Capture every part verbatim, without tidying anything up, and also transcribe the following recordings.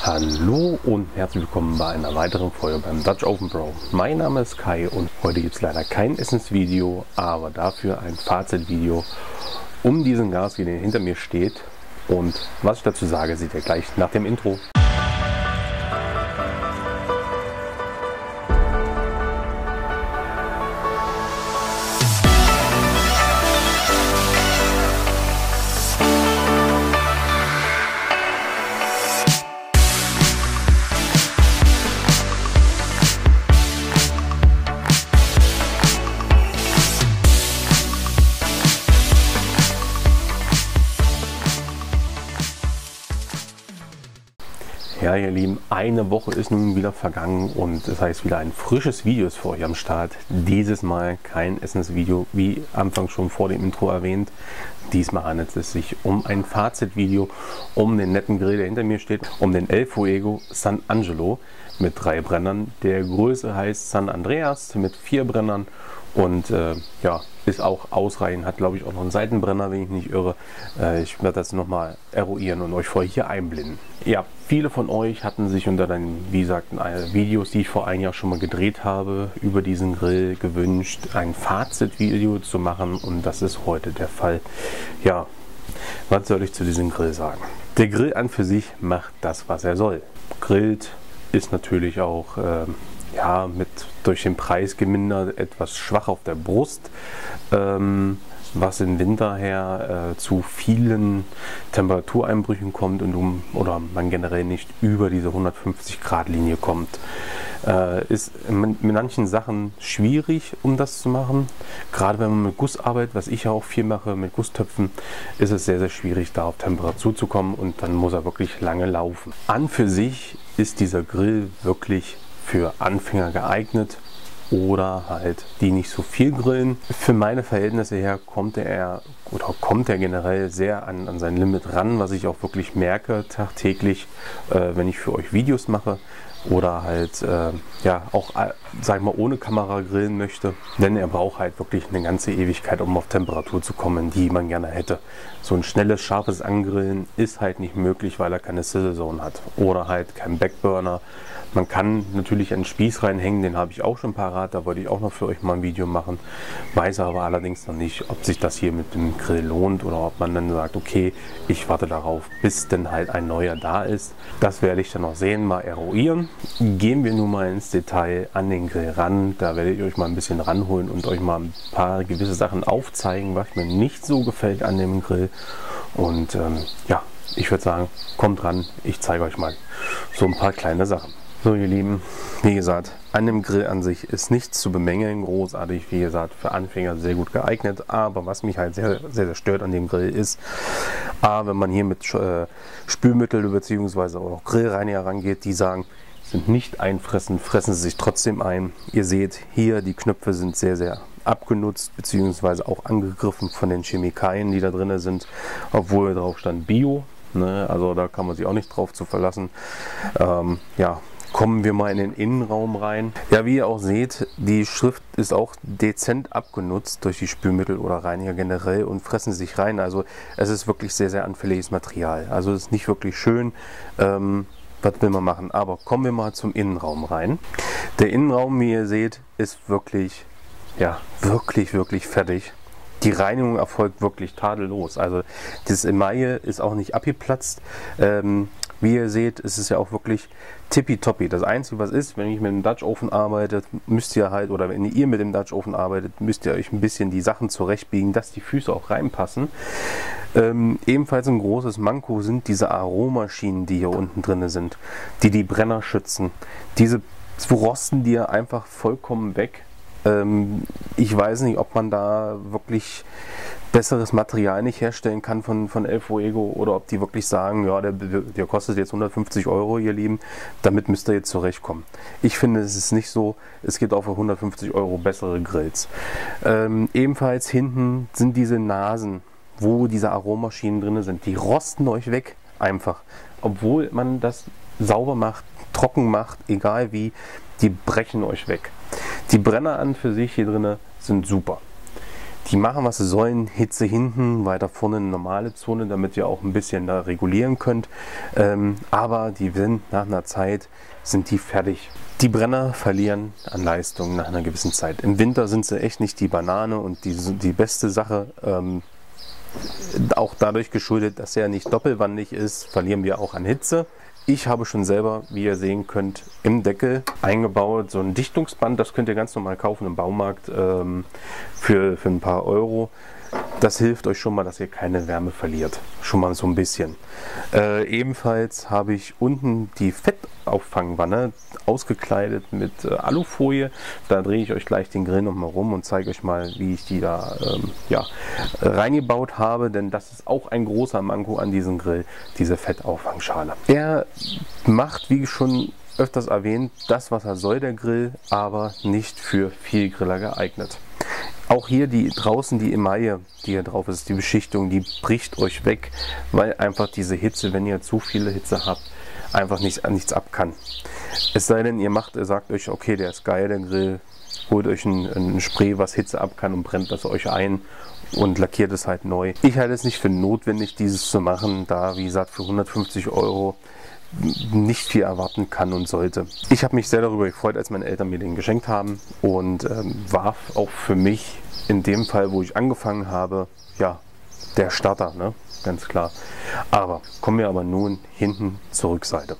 Hallo und herzlich willkommen bei einer weiteren Folge beim Dutch Oven Pro. Mein Name ist Kai und heute gibt es leider kein Essensvideo, aber dafür ein Fazitvideo um diesen Gasgrill, der hinter mir steht. Und was ich dazu sage, seht ihr gleich nach dem Intro. Ja, ihr Lieben, eine Woche ist nun wieder vergangen und das heißt wieder ein frisches Video ist für euch am Start. Dieses Mal kein Essensvideo, wie Anfang schon vor dem Intro erwähnt. Diesmal handelt es sich um ein Fazitvideo, um den netten Grill, der hinter mir steht, um den El Fuego San Angelo mit drei Brennern. Der Größe heißt San Andreas mit vier Brennern und äh, ja, ist auch ausreichend, hat glaube ich auch noch einen Seitenbrenner, wenn ich nicht irre. Äh, ich werde das nochmal eruieren und euch vorher hier einblenden. Ja, viele von euch hatten sich unter den, wie gesagt, Videos, die ich vor einem Jahr schon mal gedreht habe, über diesen Grill gewünscht, ein Fazitvideo zu machen und das ist heute der Fall. Ja, was soll ich zu diesem Grill sagen? Der Grill an für sich macht das, was er soll. Grillt, ist natürlich auch äh, ja, mit durch den Preis gemindert etwas schwach auf der Brust, ähm, was im Winter her äh, zu vielen Temperatureinbrüchen kommt und um, oder man generell nicht über diese hundertfünfzig Grad Linie kommt. Äh, ist mit manchen Sachen schwierig, um das zu machen. Gerade wenn man mit Guss arbeitet, was ich ja auch viel mache, mit Gusstöpfen, ist es sehr, sehr schwierig, da auf Temperatur zu kommen und dann muss er wirklich lange laufen. An für sich ist dieser Grill wirklich für Anfänger geeignet oder halt die nicht so viel grillen. Für meine Verhältnisse her kommt er oder kommt er generell sehr an, an sein Limit ran, was ich auch wirklich merke tagtäglich, äh, wenn ich für euch Videos mache oder halt äh, ja auch äh, sag mal ohne Kamera grillen möchte, denn er braucht halt wirklich eine ganze Ewigkeit, um auf Temperatur zu kommen, die man gerne hätte. So ein schnelles, scharfes Angrillen ist halt nicht möglich, weil er keine Sizzle Zone hat oder halt kein Backburner. Man kann natürlich einen Spieß reinhängen, den habe ich auch schon parat, da wollte ich auch noch für euch mal ein Video machen. Weiß aber allerdings noch nicht, ob sich das hier mit dem Grill lohnt oder ob man dann sagt, okay, ich warte darauf, bis denn halt ein neuer da ist. Das werde ich dann noch sehen, mal eruieren. Gehen wir nun mal ins Detail an den Grill ran, da werde ich euch mal ein bisschen ranholen und euch mal ein paar gewisse Sachen aufzeigen, was mir nicht so gefällt an dem Grill. Und ähm, ja, ich würde sagen, kommt ran, ich zeige euch mal so ein paar kleine Sachen. So ihr Lieben, wie gesagt, an dem Grill an sich ist nichts zu bemängeln, großartig, wie gesagt, für Anfänger sehr gut geeignet, aber was mich halt sehr, sehr, sehr stört an dem Grill ist, A, wenn man hier mit äh, Spülmittel bzw. auch Grillreiniger rangeht, die sagen, sind nicht einfressen, fressen sie sich trotzdem ein. Ihr seht hier, die Knöpfe sind sehr, sehr abgenutzt bzw. auch angegriffen von den Chemikalien, die da drin sind, obwohl drauf stand Bio, ne? Also da kann man sich auch nicht drauf zu verlassen. Ähm, ja. Kommen wir mal in den Innenraum rein. Ja, wie ihr auch seht, die Schrift ist auch dezent abgenutzt durch die Spülmittel oder Reiniger generell und fressen sich rein. Also es ist wirklich sehr, sehr anfälliges Material. Also es ist nicht wirklich schön. Ähm, was will man machen? Aber kommen wir mal zum Innenraum rein. Der Innenraum, wie ihr seht, ist wirklich, ja, wirklich, wirklich fertig. Die Reinigung erfolgt wirklich tadellos. Also das Emaille ist auch nicht abgeplatzt. Ähm, Wie ihr seht, ist es ja auch wirklich tippitoppi. Das Einzige, was ist, wenn ich mit dem Dutch Oven arbeite, müsst ihr halt, oder wenn ihr mit dem Dutch Oven arbeitet, müsst ihr euch ein bisschen die Sachen zurechtbiegen, dass die Füße auch reinpassen. Ähm, ebenfalls ein großes Manko sind diese Aromaschienen, die hier unten drin sind, die die Brenner schützen. Diese rosten dir einfach vollkommen weg. Ähm, ich weiß nicht, ob man da wirklich besseres Material nicht herstellen kann von, von El Fuego oder ob die wirklich sagen, ja, der, der kostet jetzt hundertfünfzig Euro, ihr Lieben, damit müsst ihr jetzt zurechtkommen. Ich finde, es ist nicht so, es gibt auch für hundertfünfzig Euro bessere Grills. Ähm, ebenfalls hinten sind diese Nasen, wo diese Aromaschinen drin sind, die rosten euch weg einfach, obwohl man das sauber macht, trocken macht, egal wie, die brechen euch weg. Die Brenner an für sich hier drin sind super. Die machen, was sie sollen. Hitze hinten, weiter vorne eine normale Zone, damit ihr auch ein bisschen da regulieren könnt. Ähm, aber die sind nach einer Zeit, sind die fertig. Die Brenner verlieren an Leistung nach einer gewissen Zeit. Im Winter sind sie echt nicht die Banane und die, die beste Sache. Ähm, auch dadurch geschuldet, dass er nicht doppelwandig ist, verlieren wir auch an Hitze. Ich habe schon selber, wie ihr sehen könnt, im Deckel eingebaut so ein Dichtungsband. Das könnt ihr ganz normal kaufen im Baumarkt ähm, für, für ein paar Euro. Das hilft euch schon mal, dass ihr keine Wärme verliert. Schon mal so ein bisschen. Äh, ebenfalls habe ich unten die Fettauffangwanne ausgekleidet mit äh, Alufolie. Da drehe ich euch gleich den Grill nochmal rum und zeige euch mal, wie ich die da ähm, ja, reingebaut habe. Denn das ist auch ein großer Manko an diesem Grill, diese Fettauffangschale. Er macht, wie schon öfters erwähnt, das, was er soll, der Grill, aber nicht für Vielgriller geeignet. Auch hier die draußen die Emaille, die hier drauf ist, die Beschichtung, die bricht euch weg, weil einfach diese Hitze, wenn ihr zu viele Hitze habt, einfach nicht, nichts ab kann. Es sei denn, ihr macht, ihr sagt euch, okay, der ist geil, der Grill, holt euch ein, ein Spray, was Hitze ab kann und brennt das euch ein und lackiert es halt neu. Ich halte es nicht für notwendig, dieses zu machen, da, wie gesagt, für hundertfünfzig Euro nicht viel erwarten kann und sollte. Ich habe mich sehr darüber gefreut, als meine Eltern mir den geschenkt haben und ähm, war auch für mich in dem Fall, wo ich angefangen habe, ja, der Starter, ne? Ganz klar. Aber kommen wir aber nun hinten zur Rückseite.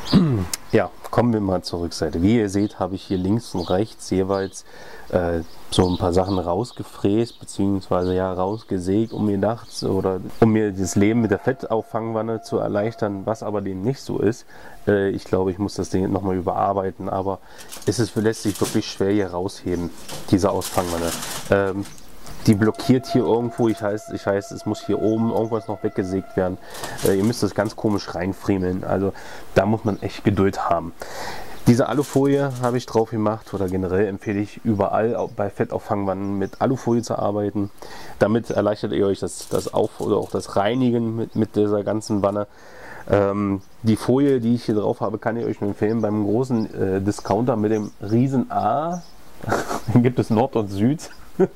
Ja, kommen wir mal zur Rückseite. Wie ihr seht, habe ich hier links und rechts jeweils äh, so ein paar Sachen rausgefräst, beziehungsweise ja rausgesägt, um mir nachts oder um mir das Leben mit der Fettauffangwanne zu erleichtern, was aber dem nicht so ist. Äh, ich glaube, ich muss das Ding nochmal überarbeiten, aber es ist lässt sich wirklich schwer hier rausheben, diese Auffangwanne. Ähm, Die blockiert hier irgendwo, ich heißt, ich heißt, es muss hier oben irgendwas noch weggesägt werden. Äh, ihr müsst das ganz komisch reinfriemeln, also da muss man echt Geduld haben. Diese Alufolie habe ich drauf gemacht, oder generell empfehle ich überall bei Fettauffangwannen mit Alufolie zu arbeiten. Damit erleichtert ihr euch das, das Auf- oder auch das Reinigen mit, mit dieser ganzen Wanne. Ähm, die Folie, die ich hier drauf habe, kann ich euch nur empfehlen beim großen äh, Discounter mit dem riesen A. Gibt es Nord und Süd.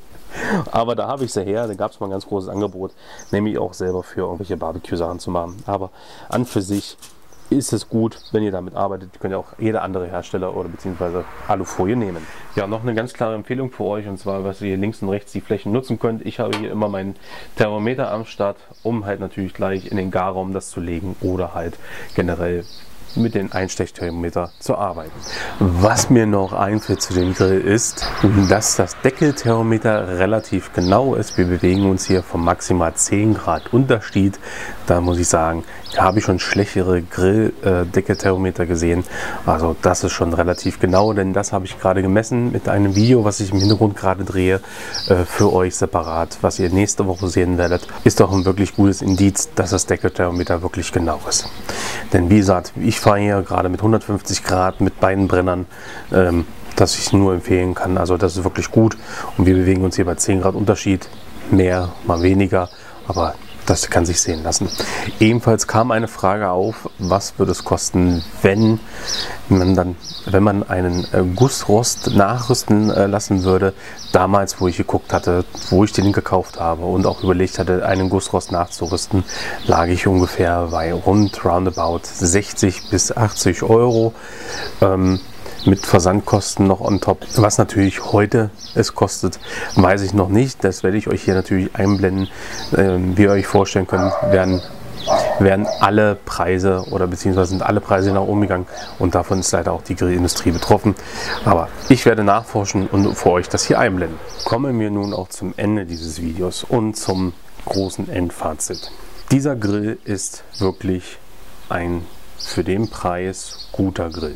Aber da habe ich sie her, da gab es mal ein ganz großes Angebot, nämlich auch selber für irgendwelche Barbecue-Sachen zu machen. Aber an für sich ist es gut, wenn ihr damit arbeitet. Ihr könnt ja auch jeder andere Hersteller oder beziehungsweise Alufolie nehmen. Ja, noch eine ganz klare Empfehlung für euch, und zwar, was ihr links und rechts die Flächen nutzen könnt. Ich habe hier immer meinen Thermometer am Start, um halt natürlich gleich in den Garraum das zu legen oder halt generell mit dem Einstechthermometer zu arbeiten. Was mir noch einfällt zu dem Grill ist, dass das Deckelthermometer relativ genau ist. Wir bewegen uns hier von maximal zehn Grad Unterschied. Da muss ich sagen, habe ich schon schlechtere Grill-Deckelthermometer gesehen. Also das ist schon relativ genau, denn das habe ich gerade gemessen mit einem Video, was ich im Hintergrund gerade drehe, für euch separat, was ihr nächste Woche sehen werdet. Ist doch ein wirklich gutes Indiz, dass das Deckelthermometer wirklich genau ist. Denn wie gesagt, ich fahre hier gerade mit hundertfünfzig Grad mit beiden Brennern, ähm, dass ich nur empfehlen kann. Also das ist wirklich gut und wir bewegen uns hier bei zehn Grad Unterschied, mehr, mal weniger, aber das kann sich sehen lassen. Ebenfalls kam eine Frage auf, was würde es kosten, wenn man dann, wenn man einen äh, Gussrost nachrüsten äh, lassen würde. Damals, wo ich geguckt hatte, wo ich den gekauft habe und auch überlegt hatte, einen Gussrost nachzurüsten, lag ich ungefähr bei rund roundabout sechzig bis achtzig Euro. Ähm, mit Versandkosten noch on top. Was natürlich heute es kostet, weiß ich noch nicht. Das werde ich euch hier natürlich einblenden. Ähm, wie ihr euch vorstellen könnt, werden, werden alle Preise oder beziehungsweise sind alle Preise nach oben gegangen und davon ist leider auch die Grillindustrie betroffen. Aber ich werde nachforschen und für euch das hier einblenden. Kommen wir nun auch zum Ende dieses Videos und zum großen Endfazit. Dieser Grill ist wirklich ein für den Preis guter Grill.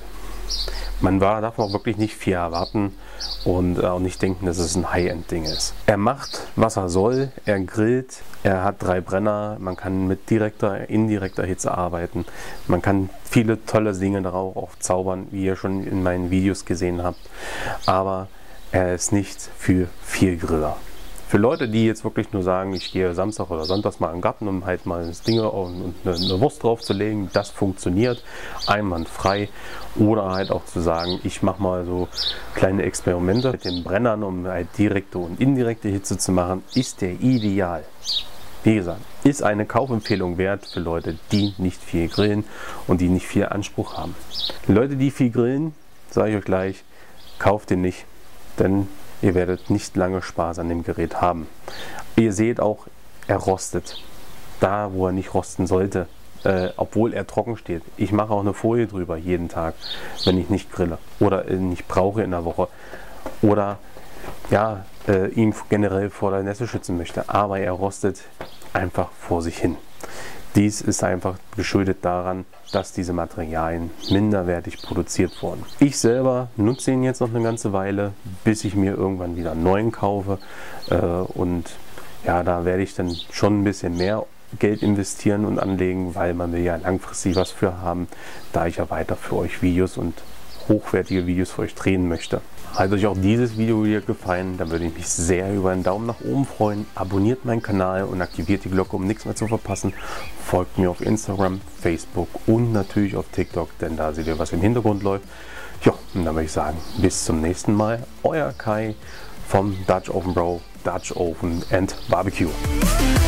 Man war, darf auch wirklich nicht viel erwarten und auch nicht denken, dass es ein High-End-Ding ist. Er macht, was er soll, er grillt, er hat drei Brenner, man kann mit direkter, indirekter Hitze arbeiten. Man kann viele tolle Dinge darauf auch zaubern, wie ihr schon in meinen Videos gesehen habt. Aber er ist nicht für viel Griller. Für Leute, die jetzt wirklich nur sagen, ich gehe Samstag oder Sonntags mal in den Garten, um halt mal das Ding und eine, eine Wurst draufzulegen, das funktioniert einwandfrei. Oder halt auch zu sagen, ich mache mal so kleine Experimente mit den Brennern, um halt direkte und indirekte Hitze zu machen, ist der ideal. Wie gesagt, ist eine Kaufempfehlung wert für Leute, die nicht viel grillen und die nicht viel Anspruch haben. Leute, die viel grillen, sage ich euch gleich, kauft den nicht, denn ihr werdet nicht lange Spaß an dem Gerät haben. Ihr seht auch, er rostet. Da, wo er nicht rosten sollte, äh, obwohl er trocken steht. Ich mache auch eine Folie drüber jeden Tag, wenn ich nicht grille oder äh, nicht brauche in der Woche. Oder ja, äh, ihn generell vor der Nässe schützen möchte. Aber er rostet einfach vor sich hin. Dies ist einfach geschuldet daran, dass diese Materialien minderwertig produziert wurden. Ich selber nutze ihn jetzt noch eine ganze Weile, bis ich mir irgendwann wieder einen neuen kaufe. Äh, und ja, da werde ich dann schon ein bisschen mehr Geld investieren und anlegen, weil man will ja langfristig was für haben, da ich ja weiter für euch Videos und hochwertige Videos für euch drehen möchte. Hat euch auch dieses Video hier gefallen, dann würde ich mich sehr über einen Daumen nach oben freuen. Abonniert meinen Kanal und aktiviert die Glocke, um nichts mehr zu verpassen. Folgt mir auf Instagram, Facebook und natürlich auf TikTok, denn da seht ihr, was im Hintergrund läuft. Ja, und dann würde ich sagen, bis zum nächsten Mal. Euer Kai vom Dutch Oven Bro, Dutch Oven and Barbecue.